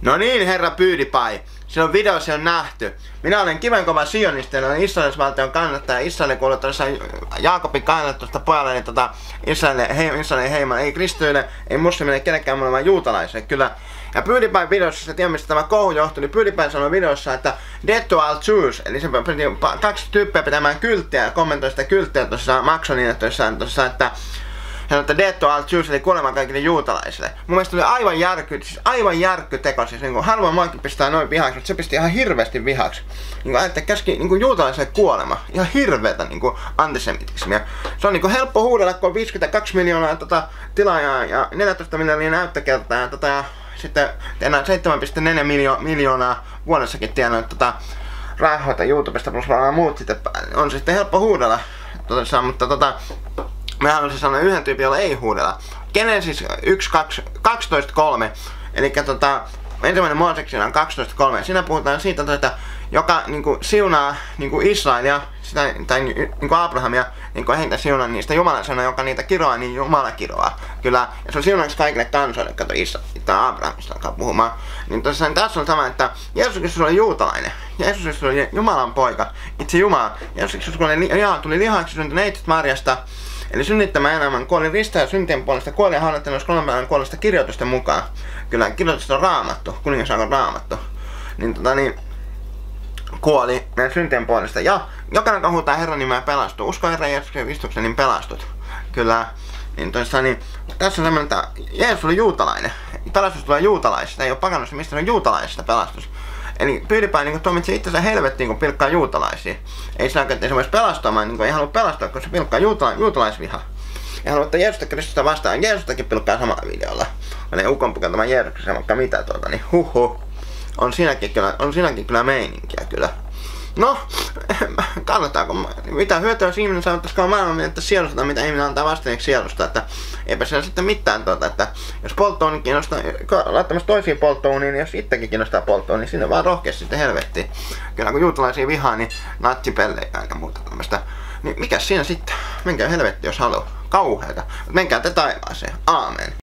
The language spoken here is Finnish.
No niin, herra PewDiePie. Silloin videossa on nähty. Minä olen kivenkova sionisti, olen israelilaisvaltion kannattaja. Israelin kuuluu tuossa Jaakobin kannatusta pojalle, Israelin heimolle, ei kristyille, ei muslimille, kenellekään mulle, vaan juutalaisille, kyllä. Ja PewDiePie videossa, se tiedä mistä tämä kohu johtui, niin PewDiePie sanoi videossa, että Death to all Jews, eli se piti kaksi tyyppiä pitämään kylttiä ja kommentoi sitä kylttiä tuossa Maxonin, että sanoi, että Death to all Jews, eli kuolema kaikille juutalaisille. Mun mielestä oli aivan järkkyteko, siis niin harvoin muakin pistää noin vihaksi, mutta se pisti ihan hirveästi vihaksi. Niin että käski niin juutalaisille kuolema, ihan hirveetä niin antisemitismiä. Se on niin helppo huudella, kun on 52 miljoonaa tilaajaa ja 14 miljoonaa näyttökertaa ja sitten enää 7,4 miljoonaa vuodessakin tiennyt rahoita YouTubesta plus varmaan muut sitten on sitten helppo huudella. Mutta mä haluaisin sanoa yhden tyypin, jolla ei huudella. Kenen siis 12.3. Eli ensimmäinen Mooseksi on 12.3. Siinä puhutaan siitä, että joka niinku siunaa niinku Israelia, sitä, tai niinku Abrahamia, niinku heitä siunaa niistä Jumala sanoo, joka niitä kiroaa, niin Jumala kiroaa. Kyllä, ja se on siunaksi kaikille kansoille, kato tai Abrahamista alkaa puhumaan. Niin tässä on sama, että Jeesus Kristus oli juutalainen. Jeesus Kristus oli Jumalan poika, itse Jumala. Jeesus Kristus tuli lihaksi syntyneet Marjasta. Eli synnittämä elämän kuoli ristaa syntien puolesta, kuoli ja haudattiin 3 päivän kuolesta kirjoitusten mukaan. Kyllä, kirjoitusta on raamattu, kuningassaakon raamattu. Niin kuoli meidän syntien puolesta. Ja jokainen huutaa Herran nimeä pelastuu. Usko Herran Jeesuksen Kristuksen, niin pelastut. Kyllä. Niin tässä on semmoinen, että Jeesus oli juutalainen. Pelastus tulee juutalaisista, ei ole pakanossa mistä on juutalaisista pelastus. Eli PewDiePie niin tuomitsi itsensä helvettiin, kun pilkkaa juutalaisia. Ei sillä että ei se voisi pelastaa, niin ei halua pelastaa, koska se pilkkaa juutalaisviha. Ei halua, että Jeesusta Kristusta vastaan. Jeesustakin pilkkaa samalla videolla. Ne ukon pukeltamaan Jeesuksen vaikka mitä niin On siinäkin kyllä meininkiä kyllä. No, kannattaako? Mitä hyötyä ihminen saavuttaisikaan maailman että sielusta, mitä ihminen antaa vastineeksi sielusta, että eipä siellä sitten mitään että jos polttouuni kiinnostaa, laittamassa toisiin polttouuniin, niin jos itsekin kiinnostaa polttouuniin, niin sinne vaan rohkeasti sitten helvettiin. Kyllä kun juutalaisia vihaa, niin natsipellejä eikä muuta tämmöistä. Niin mikäs siinä sitten? Menkää helvettiin jos haluaa. Kauheeta. Menkää te taivaaseen. Aamen.